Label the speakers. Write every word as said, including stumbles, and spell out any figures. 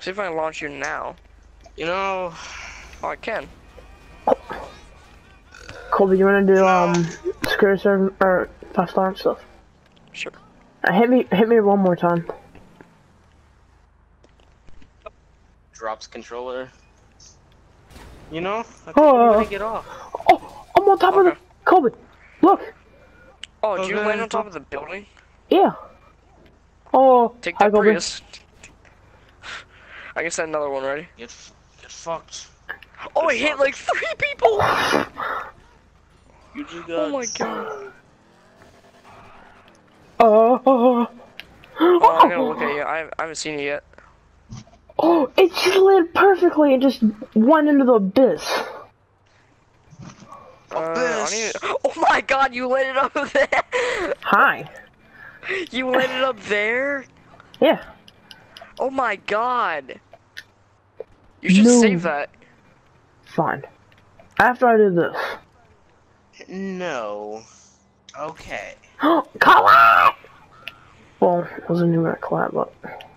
Speaker 1: See if I can launch you now.
Speaker 2: You know...
Speaker 1: Oh, I can.
Speaker 3: Colby, you wanna do, um, security server, or five star and stuff?
Speaker 1: Sure.
Speaker 3: Uh, hit me, hit me one more time.
Speaker 2: Drops controller. You know, I think
Speaker 3: Oh.
Speaker 2: I'm gonna get off.
Speaker 3: Oh, I'm on top
Speaker 1: Okay.
Speaker 3: of the, Colby, look.
Speaker 1: Oh, did you
Speaker 2: Okay.
Speaker 1: land on top of the building?
Speaker 3: Yeah. Oh,
Speaker 1: Take
Speaker 3: hi,
Speaker 1: that
Speaker 3: Colby.
Speaker 1: Prius. I can send another one, ready?
Speaker 2: Get, get fucked.
Speaker 1: Oh,
Speaker 2: Good
Speaker 1: I hit
Speaker 2: fuck.
Speaker 1: like three people!
Speaker 2: You just got...
Speaker 1: Oh my god.
Speaker 3: Oh, oh,
Speaker 1: Oh, I gotta look at you. I, I haven't seen you yet.
Speaker 3: oh, it just landed perfectly and just went into the abyss.
Speaker 1: Uh, I
Speaker 2: Abyss.
Speaker 1: need... Oh my god, you landed up there!
Speaker 3: Hi.
Speaker 1: You landed up there?
Speaker 3: Yeah.
Speaker 1: Oh my god. You should
Speaker 3: No.
Speaker 1: save that.
Speaker 3: Fine. After I do this.
Speaker 2: No. Okay.
Speaker 3: Oh, collab! Well, it was a numeric collab, but...